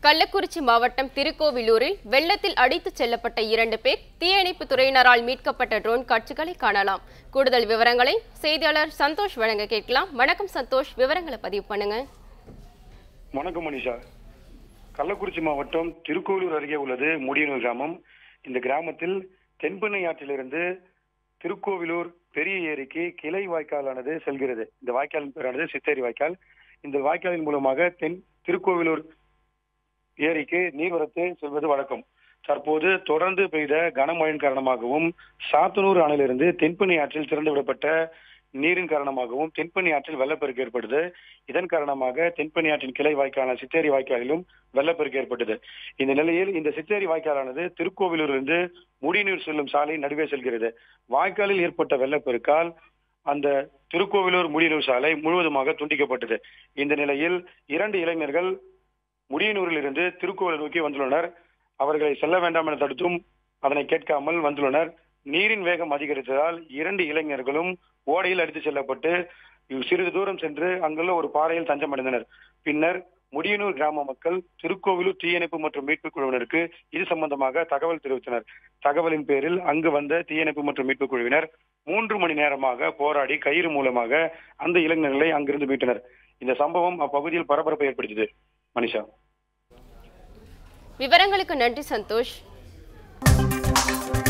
கள்ளக்குறிச்சி மாவட்டம் திருக்கோவிலூரில் வெள்ளத்தில் அடித்துச் செல்லப்பட்ட 2 பேர் தீயணைப்பு துறையினரால் மீட்கப்பட்ட ட்ரோன் காட்சிகளை காணலாம். கூடுதல் விவரங்களை செய்தியாளர் சந்தோஷ் வழங்க கேட்கலாம். வணக்கம் சந்தோஷ், விவரங்களை பதிவு பண்ணுங்க. வணக்கம் மனிஷா. கள்ளக்குறிச்சி மாவட்டம் திருக்கோவிலூர் அருகே உள்ளது முடியனூர் கிராமம். இந்த கிராமத்தில் தென்பெண்ணை ஆற்றிலிருந்து திருக்கோவிலூர் பெரிய ஏரிக்கு கிளை வாய்க்காலானது செல்கிறது. இந்த வாய்க்காலின் பேரானது சித்தேரி வாய்க்கால். இந்த வாய்க்காலின் மூலமாக திருக்கோவிலூர் ஏரிக்கு நீர்வரத்து செல்வது வழக்கம். தற்போது தொடர்ந்து பெய்த கனமழையின் காரணமாகவும் சாத்தனூர் அணையிலிருந்து தென்பெண்ணை ஆற்றில் திறந்து விடப்பட்ட நீரின் காரணமாகவும் தென்பெண்ணை ஆற்றில் வெள்ளப்பெருக்கு ஏற்பட்டது. இதன் காரணமாக தென்பெண்ணை ஆற்றின் கிளை வாய்க்காலான சித்தேரி வாய்க்காலிலும் வெள்ளப்பெருக்கு ஏற்பட்டது. இந்த நிலையில் இந்த சித்தேரி வாய்க்காலானது திருக்கோவிலூரிலிருந்து முடியனூர் செல்லும் சாலை நடுவே செல்கிறது. வாய்க்காலில் ஏற்பட்ட வெள்ளப்பெருக்கால் அந்த திருக்கோவிலூர் முடியனூர் சாலை முழுவதுமாக துண்டிக்கப்பட்டது. இந்த நிலையில் 2 இளைஞர்கள் முடியனூரில் இருந்து திருக்கோவிலூர் நோக்கி வந்துள்ளனர். அவர்களை செல்ல வேண்டாம் என தடுத்தும் அதனை கேட்காமல் வந்துள்ளனர். நீரின் வேகம் அதிகரித்ததால் 2 இளைஞர்களும் ஓடையில் அடித்து செல்லப்பட்டு சிறிது தூரம் சென்று அங்குள்ள ஒரு பாறையில் தஞ்சமடைந்தனர். பின்னர் முடியனூர் கிராம மக்கள் திருக்கோவிலூர் தீயணைப்பு மற்றும் மீட்புக் குழுவினருக்கு இது சம்பந்தமாக தகவல் தெரிவித்தனர். தகவலின் பேரில் அங்கு வந்த தீயணைப்பு மற்றும் மீட்புக் குழுவினர் 3 மணி நேரமாக போராடி கயிறு மூலமாக அந்த இளைஞர்களை அங்கிருந்து மீட்டனர். இந்த சம்பவம் அப்பகுதியில் பரபரப்பை ஏற்படுத்தியது. மனிஷா, விவரங்களுக்கு நன்றி சந்தோஷ்.